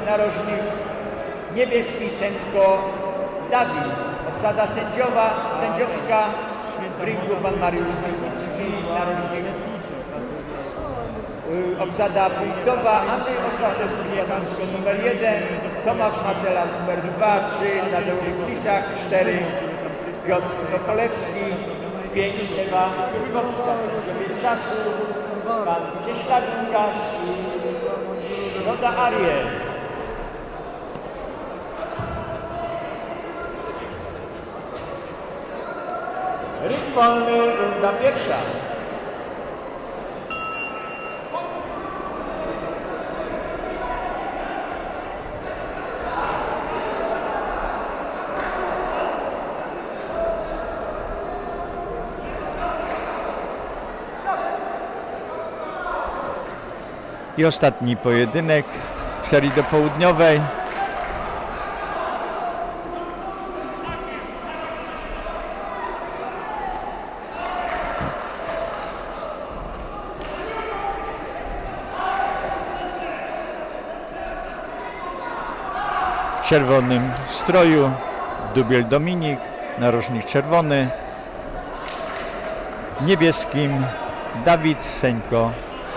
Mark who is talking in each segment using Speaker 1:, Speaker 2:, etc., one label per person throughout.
Speaker 1: narożnik niebieski Senko Dawid. Obsada sędziowska w ringu pan Mariusz Mikucki, narożnik. Obsada punktowa Andrzej Ostaszewski, Japansko numer 1, Tomasz Matela numer 2, 3, Tadeusz Kliszak 4, Piotr Sokolewski 5, Ewa Kurkowska, sędziowie czasu, pan Cieślak Łukasz i Roda Ariel. Ring wolny, runda pierwsza.
Speaker 2: I ostatni pojedynek w serii dopołudniowej. W czerwonym stroju Dubiel Dominik, narożnik czerwony, niebieskim Dawid Senko.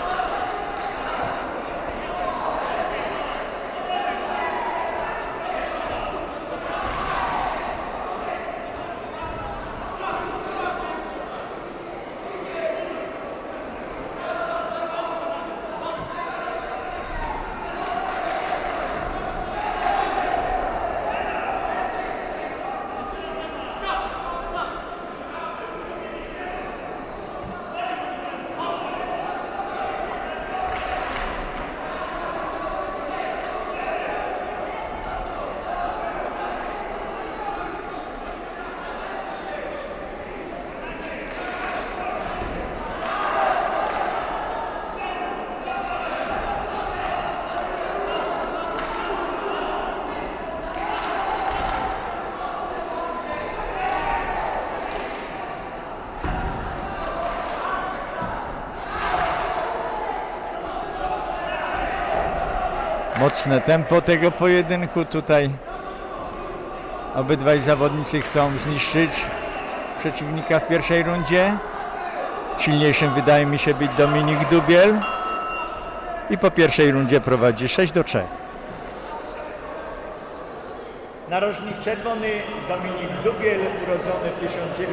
Speaker 2: Mocne tempo tego pojedynku tutaj. Obydwaj zawodnicy chcą zniszczyć przeciwnika w pierwszej rundzie. Silniejszym wydaje mi się być Dominik Dubiel. I po pierwszej rundzie prowadzi 6-3.
Speaker 1: Narożnik czerwony Dominik Dubiel, urodzony w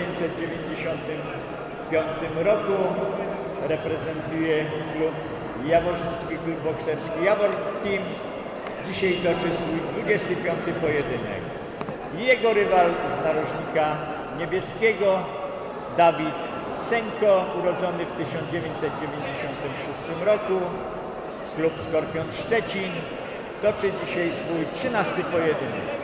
Speaker 1: 1995 roku. Reprezentuje klub Jaworzycki Klub Bokserski Jawor Team. Dzisiaj toczy swój 25. pojedynek. Jego rywal z narożnika niebieskiego Dawid Senko, urodzony w 1996 roku. Klub Skorpion Szczecin toczy dzisiaj swój 13. pojedynek.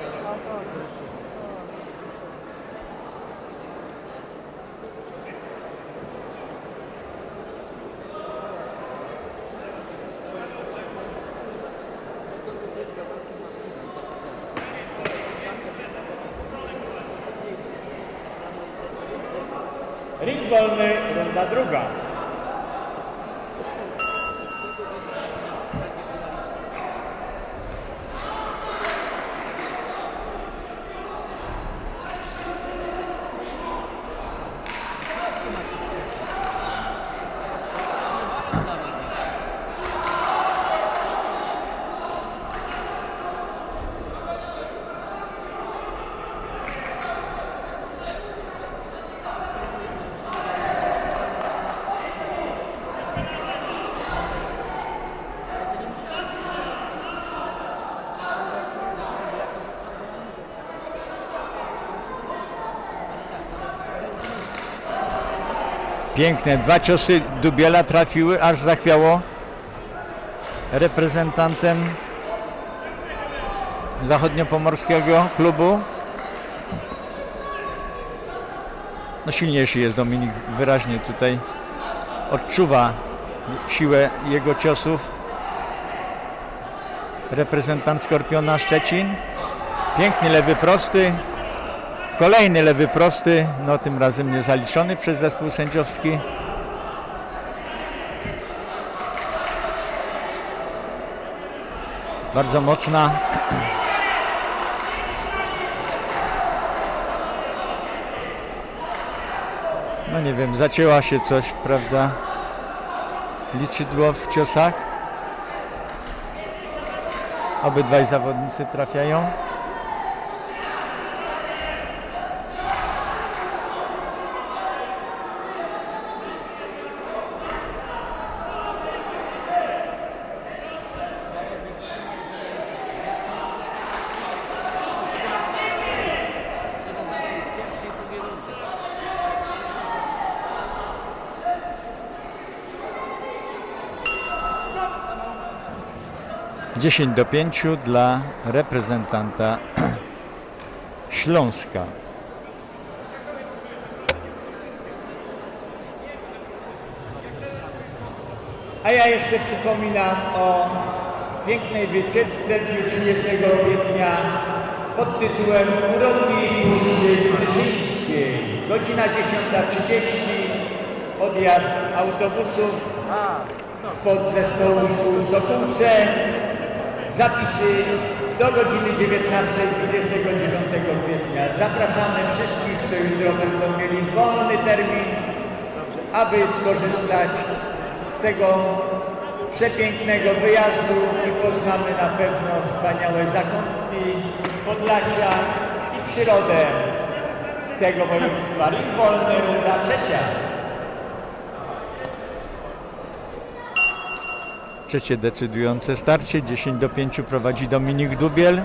Speaker 1: Ring wolny, runda druga.
Speaker 2: Piękne, dwa ciosy Dubiela trafiły, aż zachwiało reprezentantem zachodniopomorskiego klubu. No silniejszy jest Dominik, wyraźnie tutaj odczuwa siłę jego ciosów reprezentant Skorpiona Szczecin. Piękny lewy prosty. Kolejny lewy prosty, no tym razem nie zaliczony przez zespół sędziowski. bardzo mocna. No nie wiem, zacięła się coś, prawda? Liczydło w ciosach. Obydwaj zawodnicy trafiają. Dziesięć do 5 dla reprezentanta Śląska.
Speaker 1: A ja jeszcze przypominam o pięknej wycieczce w dniu 30 kwietnia pod tytułem Uroki Puszczy Knyszyńskiej. Godzina 10:30, odjazd autobusów spod zespołu szkół w Sokółce. Zapisy do godziny 19:29 kwietnia. Zapraszamy wszystkich, co jutro będą mieli wolny termin, aby skorzystać z tego przepięknego wyjazdu i poznamy na pewno wspaniałe zakątki Podlasia i przyrodę tego województwa. Ring wolny, runda trzecia.
Speaker 2: Trzecie decydujące starcie, 10 do 5 prowadzi Dominik Dubiel.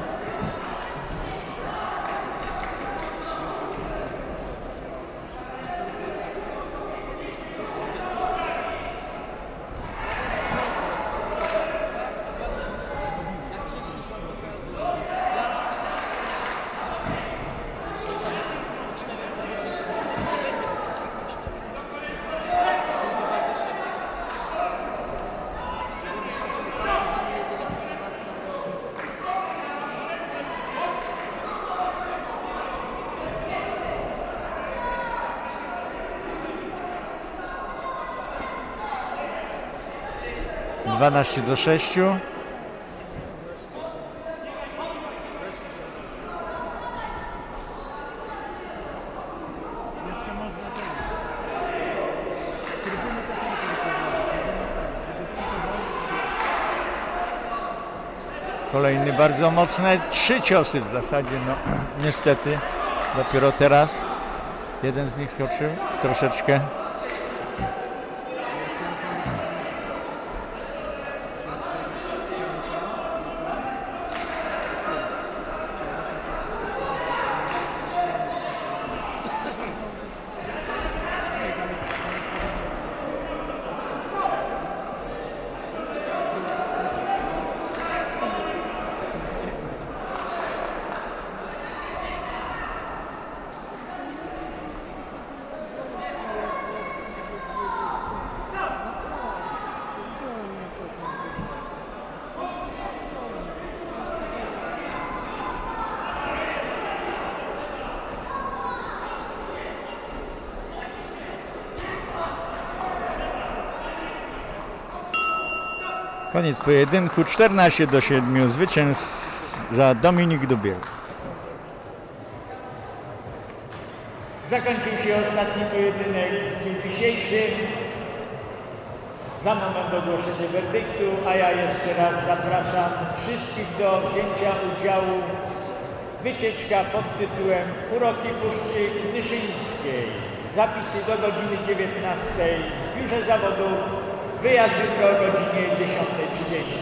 Speaker 2: Dwanaście do 6. Kolejny bardzo mocny, 3 ciosy w zasadzie, no niestety dopiero teraz jeden z nich skoczył troszeczkę. Koniec pojedynku, 14 do 7, zwycięża Dominik Dubiel.
Speaker 1: Zakończył się ostatni pojedynek w dniu dzisiejszym. Za moment ogłoszenie werdyktu, a ja jeszcze raz zapraszam wszystkich do wzięcia udziału w wycieczka pod tytułem Uroki Puszczy Knyszyńskiej. Zapisy do godziny 19 w biurze zawodów. Wyjazd jutro o godzinie 10:30.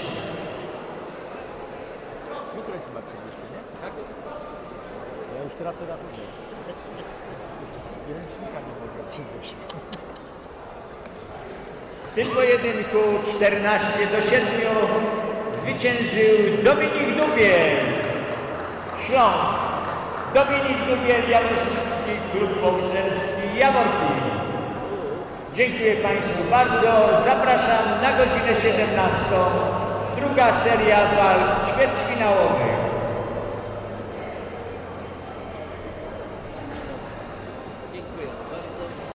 Speaker 3: Jutro jest chyba przybyliśmy, nie? Tak? Ja już tracę rachunek. Ręcznika nie mogę przywieźć.
Speaker 1: W tym pojedynku 14 do 7 zwyciężył Dominik Dubiel, Śląsk. Dominik Dubiel, Jaworski Klub Bokserski Jaworki. Dziękuję Państwu bardzo. Zapraszam na godzinę 17. Druga seria walk ćwierćfinałowych.